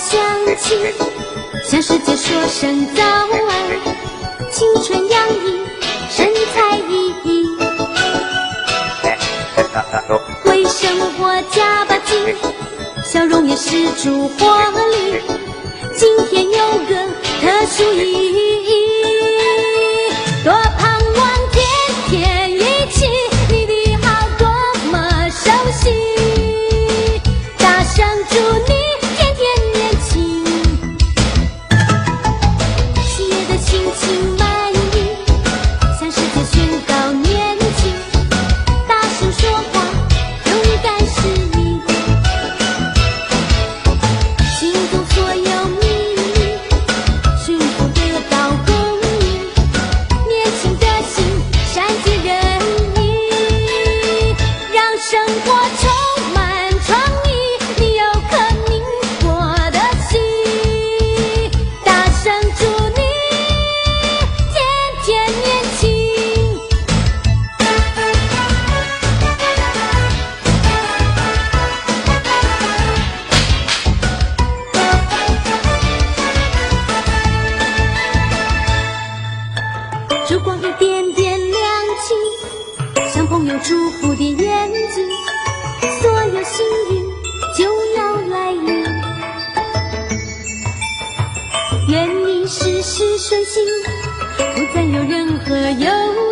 响起，向世界说声早安，青春洋溢，神采奕奕，为生活加把劲，笑容也是烛火里。今天有个特殊意义，多盼望天天一起，你的好多么熟悉，大声祝你天天年轻，喜悦的心情满溢，向世界宣告年轻，大声说话，勇敢是你，心中所有秘密，幸福得到共鸣，年轻的心善解人意，让生活充满创意，你有颗宁波的心，大声祝你天天年轻。烛光一点点亮起，像朋友祝福的眼睛，所有幸运就要来临，愿你事事顺心，不再有任何忧